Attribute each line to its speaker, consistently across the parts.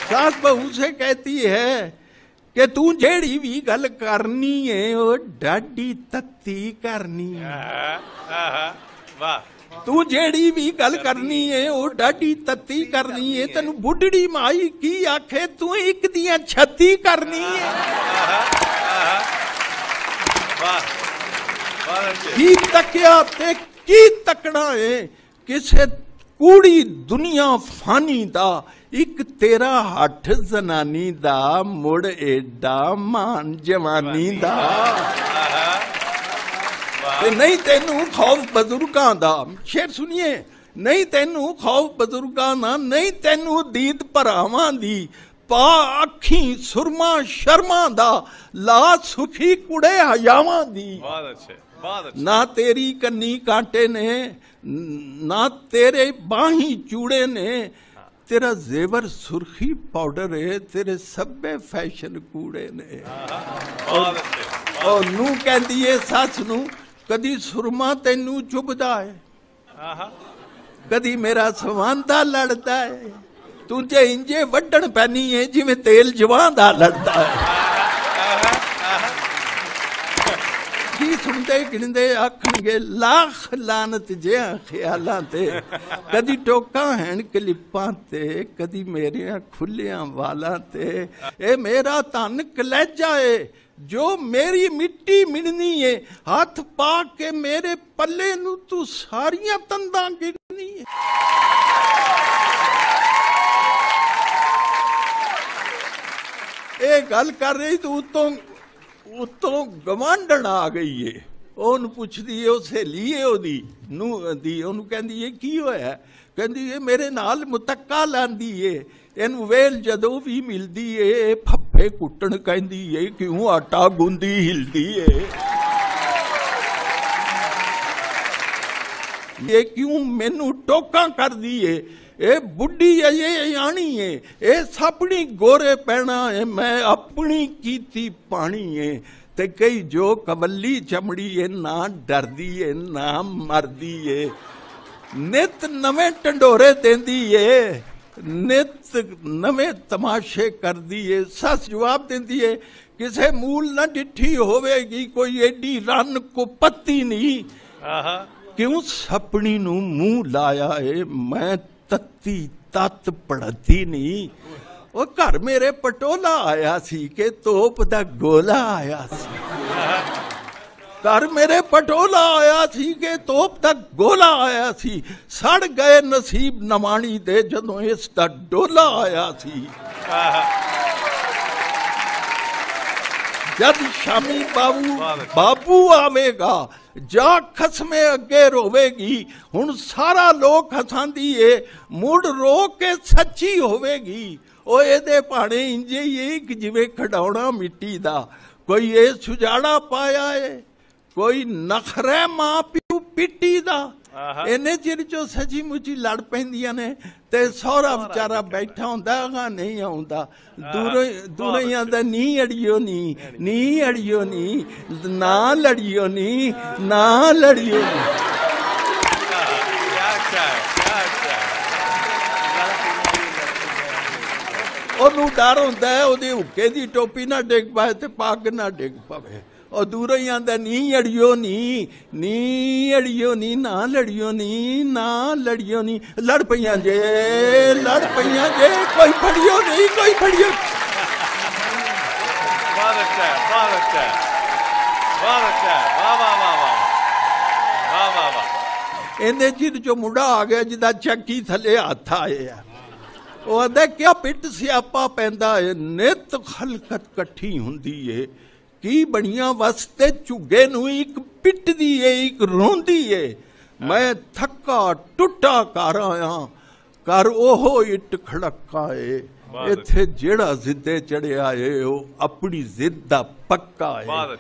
Speaker 1: सास बहू से कहती है कि तू जेड़ी भी गल करनी है वो डाडी तत्ती करनी है।
Speaker 2: वाह।
Speaker 1: तू जेड़ी भी गल करनी है वो डाडी तत्ती करनी है। तेन बुढ़ड़ी माई की आखे तू एक दियां 36 करनी है। की तकिया ते की तकना है किसे कूड़ी दुनिया फानी दा एक तेरा हठ जनानी दा मुड़ एडा मान जवानी दा। नहीं तेनू खौफ बजुर्गां दा, शेर सुनिए, नहीं तेनू खौफ बुजुर्गां दा, नहीं तेनू दीद भरावां दी, पा अखी सुरमा शर्मा दा, ला सुखी कुड़े हयावां दी।
Speaker 2: बहुत अच्छे, बहुत अच्छे।
Speaker 1: ना तेरी कन्नी कांटे ने ना तेरे बाही चूड़े ने, तेरा जेवर सुर्खी पाउडर है, तेरे सब्बे फैशन कूड़े ने। और नू कहंदी है सस नू कदी सुरमा तेनू चुभदा है, कदी मेरा सवांदा लड़दा है, तुझे इंजे वड्डण पैनी है जिवें तेल जवां दा लड़दा है। की सुनते गिणदे आखणगे लाख लानत जिहा ख्यालां ते, कदी टोका हैन क्लिपां ते, कदी मेरियां खुलियां वालां ते। ए मेरा धन कलैजा है जो मेरी मिट्टी मिलनी है, हाथ पा के मेरे पल्ले नू तू सारियां तंदां गिननी है। ये गल कर रही तो उतों गवांढण आ गई है। ओनू पुछदी है, सहेली है ओदी नूह दी, ओनू कहंदी है की होया, कहंदी है मेरे नाल मुतक्का लांदी है, इनू वेल जदों भी मिलदी है फफ्फे कुट्टण कहंदी है, क्यों आटा गुंदी हिलदी है, ये क्यों मैनू टोका कर दी है, ए बुढ़ी अजे आनी है, ए सपनी गोरे पैना है, मैं अपनी कीती पानी है। ते कई जो कवली चमड़ी है ना डरदी है ना मरदी है, नित नवे टंडोरे देंदी है, नित नवे तमाशे कर दी है। सस जवाब देंदी है किसे मूल न डिठी होवेगी कोई एडी रन को पत्ती नहीं, क्यों सपनी नू मुंह लाया है, मैं तत्ती तत पढ़ती नहीं। वो घर मेरे पटोला आया सी के तोप दा गोला आया सी, घर मेरे पटोला आया सी के तोप दा गोला आया सी, सड़ गए नसीब नमाणी दे जदों इस दा डोला आया सी। जद शामी बाबू आवेगा जा खसमे अगे रोवेगी, हुण सारा लोक हसांदी है मुड़ रो के सच्ची होवेगी। ओ एदे भाणे इंजे ही कि जिवें खडौणा मिट्टी दा, कोई ये सुजाड़ा पाया है, कोई नखरे मां प्यू पिट्टी दा। इन्ने चिर चो सची मुची लड़ पैंदियां ने ते सौरा बेचारा बैठा हुंदा गा नहीं आउंदा, दूरों ही आंदा नी अड़ियो नी, नी अड़ियो नी, ना लड़ियो नी, ना लड़ियो नी। ओनू डर हुंदा है ओदी हुक्के दी टोपी ना डिग पाए ते पग ना डिग पवे, और दूरों ही आंदा नी अड़ियो नी, नी अड़ियो नी, ना लड़ियो नी, ना लड़ियो नी। लड़ पईयां जे, लड़ पईयां जे, कोई फड़ियो नहीं, कोई फड़ियो।
Speaker 2: बहुत अच्छा, बहुत अच्छा, बहुत अच्छा, वाह वाह वाह वाह वाह वाह वाह।
Speaker 1: इन्ने चिर जो मुंडा आ गया जिदा चक्की थले हथ आए आ, वो आंदा क्या पिट सियापा पैंदा है, नित खलकत कट्ठी हुंदी है, की बड़ियां वास्ते झुगे नू एक पिटदी है एक रोंदी है। मैं थक्का टुटा कर आया कर ओहो इट खड़का है, इत्थे जेड़ा जिद्दे चढ़िया है वो अपनी जिद दा पक्का है।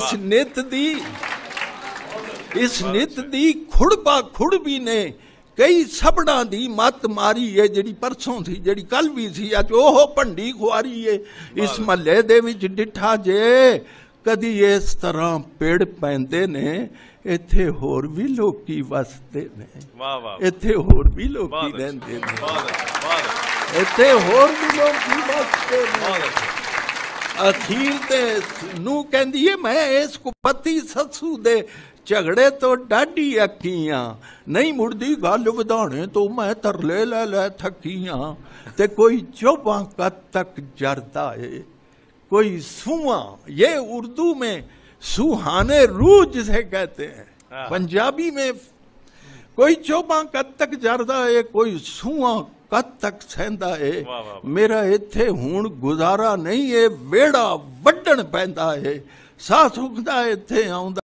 Speaker 1: इस नित दी खुड़बा खुड़बी ने कई सबड़ा दी मत मारी है, जिहड़ी परसों थी जिहड़ी कल भी सी, अज ओह भंडी खुआरी है। इस महल्ले दे विच डिठा जे ਕਦੀ ਇਸ ਤਰ੍ਹਾਂ ਪੇੜ ਪੈਂਦੇ ਨੇ, ਇੱਥੇ ਹੋਰ ਵੀ ਲੋਕੀ ਵਸਦੇ ਨੇ,
Speaker 2: ਵਾਹ ਵਾਹ
Speaker 1: ਇੱਥੇ ਹੋਰ ਵੀ ਲੋਕੀ
Speaker 2: ਬਹੁਤ ਅੱਛਾ,
Speaker 1: ਰਹਿੰਦੇ ਨੇ,
Speaker 2: ਬਹੁਤ ਅੱਛਾ, ਬਹੁਤ ਅੱਛਾ,
Speaker 1: ਇੱਥੇ ਹੋਰ ਵੀ ਲੋਕੀ ਵਸਦੇ ਨੇ।
Speaker 2: ਬਹੁਤ ਅੱਛਾ।
Speaker 1: ਅਖੀਰ ਤੇ ਨੂੰ ਕਹਿੰਦੀ ਏ ਮੈਂ ਇਸ ਕੁਪਤੀ ਸੱਸੂ ਦੇ ਝਗੜੇ ਤੋਂ ਡਾਢੀ ਅੱਕੀਆਂ, ਨਹੀਂ ਮੁੜਦੀ ਗੱਲ ਵਧਾਣੇ ਤੋਂ ਮੈਂ ਤਰਲੇ ਲੈ ਲੈ ਥੱਕੀਆਂ। ਤੇ ਕੋਈ ਚੋਬਾਂ ਕਦ ਤੱਕ ਜਰਦਾ है, कोई सुआ, ये उर्दू में सुहाने रूह जिसे कहते हैं, पंजाबी में कोई चोबां कद तक जरदा है, कोई सुआ कद तक सहंदा है, मेरा इत्थे हुण गुजारा नहीं है, वेड़ा वड्डण पैंदा है, साह सुखदा इत्थे आउंदा